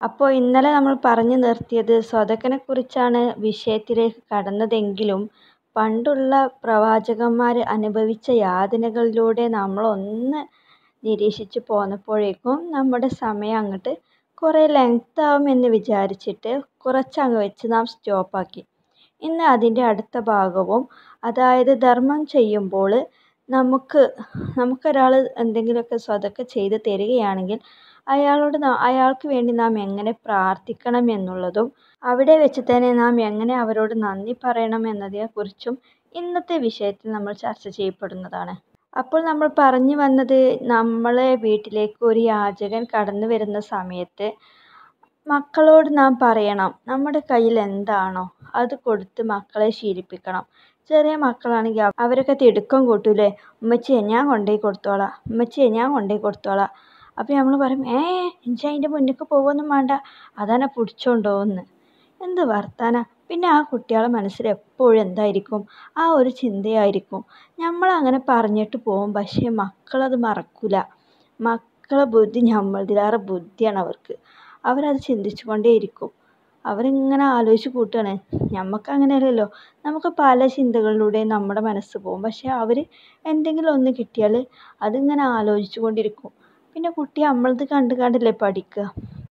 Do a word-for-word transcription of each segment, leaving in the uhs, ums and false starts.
അപ്പോൾ ഇന്നലെ നമ്മൾ പറഞ്ഞു നിർത്തിയത് സ്വതക്കനെക്കുറിച്ചാണ് വിഷയത്തിലേക്ക് കടന്നതെങ്കിലും പണ്ടുള്ള പ്രവാചകന്മാർ അനുഭവിച്ച യാതനകളിലൂടെ നമ്മളൊന്ന് നിരീക്ഷിച്ച് പോന്നപ്പോഴേക്കും നമ്മുടെ സമയം അങ്ങോട്ട് കുറേ ലെങ്ത് ആവുമെന്ന് വിചാരിച്ചിട്ട് കുറച്ചങ്ങ് വെച്ച് നാം സ്റ്റോപ്പാക്കി. ഇന്ന് അതിൻ്റെ അടുത്ത ഭാഗവും, അതായത് ധർമ്മം ചെയ്യുമ്പോൾ നമുക്ക് നമുക്കൊരാൾ എന്തെങ്കിലുമൊക്കെ സ്വതക്ക ചെയ്ത് തരികയാണെങ്കിൽ അയാളോട് അയാൾക്ക് വേണ്ടി നാം എങ്ങനെ പ്രാർത്ഥിക്കണം എന്നുള്ളതും അവിടെ വെച്ച് തന്നെ നാം എങ്ങനെ അവരോട് നന്ദി പറയണം എന്നതിനെക്കുറിച്ചും ഇന്നത്തെ വിഷയത്തിൽ നമ്മൾ ചർച്ച ചെയ്യപ്പെടുന്നതാണ്. അപ്പോൾ നമ്മൾ പറഞ്ഞു വന്നത്, നമ്മളെ വീട്ടിലേക്ക് ഒരു യാചകൻ കടന്നു വരുന്ന സമയത്ത് മക്കളോട് നാം പറയണം, നമ്മുടെ കയ്യിൽ എന്താണോ അത് കൊടുത്ത് മക്കളെ ശീലിപ്പിക്കണം. ചെറിയ മക്കളാണെങ്കിൽ അവരൊക്കെ തിടുക്കം കൂട്ടൂലേ, ഉമ്മച്ചിയെ ഞാൻ കൊണ്ടുപോയി കൊടുത്തോളാം, ഉമ്മച്ചിയെ ഞാൻ കൊണ്ടുപോയി കൊടുത്തോളാം. അപ്പോൾ നമ്മൾ പറയും, ഏ ഇഞ്ചി അതിൻ്റെ മുന്നിലേക്ക് പോവൊന്നും വേണ്ട, അതാണ് പിടിച്ചോണ്ടോന്ന്. എന്ത് വർത്താന. പിന്നെ ആ കുട്ടികളുടെ മനസ്സിൽ എപ്പോഴും എന്തായിരിക്കും, ആ ഒരു ചിന്തയായിരിക്കും. നമ്മളങ്ങനെ പറഞ്ഞിട്ട് പോകും, പക്ഷേ മക്കളത് മറക്കില്ല. മക്കളെ ബുദ്ധി നമ്മളതിലേറെ ബുദ്ധിയാണ് അവർക്ക്. അവരത് ചിന്തിച്ചു കൊണ്ടേയിരിക്കും. അവരിങ്ങനെ ആലോചിച്ച് കൂട്ടുകയാണ്. നമുക്ക് അങ്ങനെയല്ലല്ലോ, നമുക്ക് പല ചിന്തകളിലൂടെയും നമ്മുടെ മനസ്സ് പോകും. പക്ഷേ അവർ എന്തെങ്കിലും ഒന്ന് കിട്ടിയാൽ അതിങ്ങനെ ആലോചിച്ചു കൊണ്ടിരിക്കും. പിന്നെ കുട്ടി നമ്മളത് കണ്ട് കണ്ടല്ലേ പഠിക്കുക.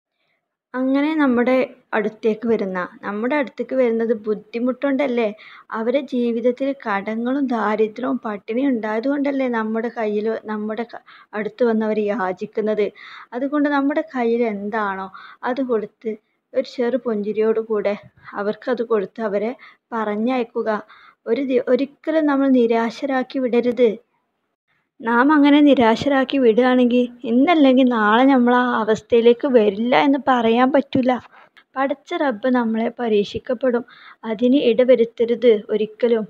അങ്ങനെ നമ്മുടെ അടുത്തേക്ക് വരുന്ന നമ്മുടെ അടുത്തേക്ക് വരുന്നത് ബുദ്ധിമുട്ടുകൊണ്ടല്ലേ. അവരുടെ ജീവിതത്തിൽ കടങ്ങളും ദാരിദ്ര്യവും പട്ടിണിയും ഉണ്ടായതുകൊണ്ടല്ലേ നമ്മുടെ കയ്യിൽ നമ്മുടെ അടുത്ത് വന്നവർ യാചിക്കുന്നത്. അതുകൊണ്ട് നമ്മുടെ കയ്യിൽ എന്താണോ അത് കൊടുത്ത് ഒരു ചെറു പുഞ്ചിരിയോട് കൂടെ അവർക്കത് കൊടുത്ത് അവരെ പറഞ്ഞയക്കുക. ഒരു ഒരിക്കലും നമ്മൾ നിരാശരാക്കി വിടരുത്. നാം അങ്ങനെ നിരാശരാക്കി വിടുകയാണെങ്കിൽ ഇന്നല്ലെങ്കിൽ നാളെ നമ്മൾ ആ അവസ്ഥയിലേക്ക് വരില്ല എന്ന് പറയാൻ പറ്റില്ല. പടച്ച റബ്ബ് നമ്മളെ പരീക്ഷിക്കപ്പെടും, അതിന് ഇടവരുത്തരുത് ഒരിക്കലും.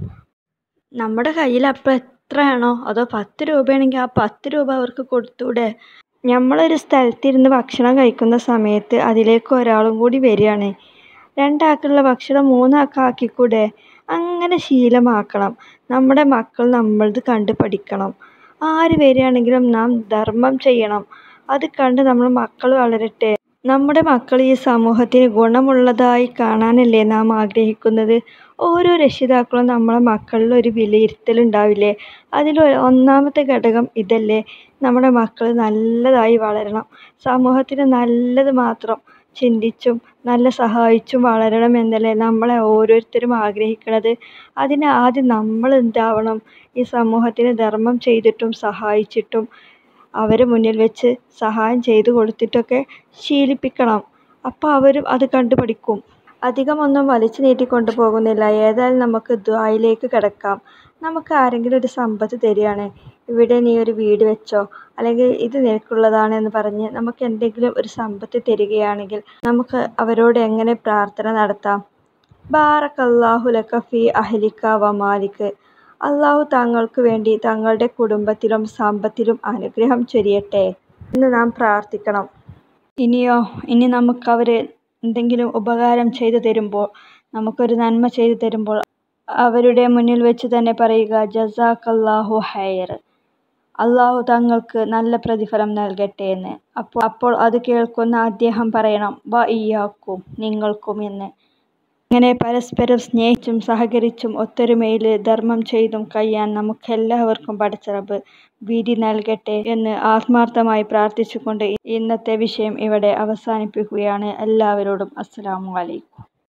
നമ്മുടെ കയ്യിൽ അപ്പോൾ എത്രയാണോ, അതോ പത്ത് രൂപയാണെങ്കിൽ ആ പത്ത് രൂപ അവർക്ക് കൊടുത്തൂടെ. നമ്മളൊരു സ്ഥലത്തിരുന്ന് ഭക്ഷണം കഴിക്കുന്ന സമയത്ത് അതിലേക്ക് ഒരാളും കൂടി വരികയാണ്, രണ്ടാൾക്കുള്ള ഭക്ഷണം മൂന്നാൾക്കാക്കിക്കൂടെ. അങ്ങനെ ശീലമാക്കണം. നമ്മുടെ മക്കൾ നമ്മളത് കണ്ട് പഠിക്കണം. ആര് വരികയാണെങ്കിലും നാം ധർമ്മം ചെയ്യണം. അത് കണ്ട് നമ്മുടെ മക്കൾ വളരട്ടെ. നമ്മുടെ മക്കൾ ഈ സമൂഹത്തിന് ഗുണമുള്ളതായി കാണാനല്ലേ നാം ആഗ്രഹിക്കുന്നത്. ഓരോ രക്ഷിതാക്കളും നമ്മളെ മക്കളിൽ ഒരു വിലയിരുത്തലുണ്ടാവില്ലേ. അതിൽ ഒന്നാമത്തെ ഘടകം ഇതല്ലേ, നമ്മുടെ മക്കൾ നല്ലതായി വളരണം, സമൂഹത്തിന് നല്ലത് മാത്രം ചിന്തിച്ചും നല്ല സഹായിച്ചും വളരണം എന്നല്ലേ നമ്മളെ ഓരോരുത്തരും ആഗ്രഹിക്കുന്നത്. അതിന് ആദ്യം നമ്മൾ എന്താവണം, ഈ സമൂഹത്തിന് ധർമ്മം ചെയ്തിട്ടും സഹായിച്ചിട്ടും അവരെ മുന്നിൽ വെച്ച് സഹായം ചെയ്തു കൊടുത്തിട്ടൊക്കെ ശീലിപ്പിക്കണം. അപ്പോൾ അവരും അത് കണ്ടു പഠിക്കും. അധികമൊന്നും വലിച്ചു നീട്ടിക്കൊണ്ടു പോകുന്നില്ല. ഏതായാലും നമുക്ക് ദുആയിലേക്ക് കിടക്കാം. നമുക്ക് ആരെങ്കിലും ഒരു സമ്പത്ത് തരികയാണ്, ഇവിടെ നീ ഒരു വീട് വെച്ചോ, അല്ലെങ്കിൽ ഇത് നിനക്കുള്ളതാണ് എന്ന് പറഞ്ഞ് നമുക്ക് എന്തെങ്കിലും ഒരു സമ്പത്ത് തരികയാണെങ്കിൽ നമുക്ക് അവരോട് എങ്ങനെ പ്രാർത്ഥന നടത്താം. ബാറക്കല്ലാഹു ലക ഫീ അഹ്ലിക വ മാലിക. അള്ളാഹു താങ്കൾക്ക് വേണ്ടി തങ്ങളുടെ കുടുംബത്തിലും സമ്പത്തിലും അനുഗ്രഹം ചൊരിയട്ടെ എന്ന് നാം പ്രാർത്ഥിക്കണം. ഇനിയോ ഇനി നമുക്ക് അവർ എന്തെങ്കിലും ഉപകാരം ചെയ്തു തരുമ്പോൾ, നമുക്കൊരു നന്മ ചെയ്തു തരുമ്പോൾ അവരുടെ മുന്നിൽ വെച്ച് തന്നെ പറയുക, ജസാക്കല്ലാഹു ഹൈർ, അള്ളാഹു തങ്ങൾക്ക് നല്ല പ്രതിഫലം നൽകട്ടെ എന്ന്. അപ്പോൾ അപ്പോൾ അത് കേൾക്കുന്ന അദ്ദേഹം പറയണം, വ ഇയ്യാക്കും, നിങ്ങൾക്കും എന്ന്. ഇങ്ങനെ പരസ്പരം സ്നേഹിച്ചും സഹകരിച്ചും ഒത്തൊരുമയിൽ ധർമ്മം ചെയ്തും കഴിയാൻ നമുക്കെല്ലാവർക്കും പടച്ച റബ്ബ് വിധി നൽകട്ടെ എന്ന് ആത്മാർത്ഥമായി പ്രാർത്ഥിച്ചുകൊണ്ട് ഇന്നത്തെ വിഷയം ഇവിടെ അവസാനിപ്പിക്കുകയാണ്. എല്ലാവരോടും അസ്സലാമു അലൈക്കും.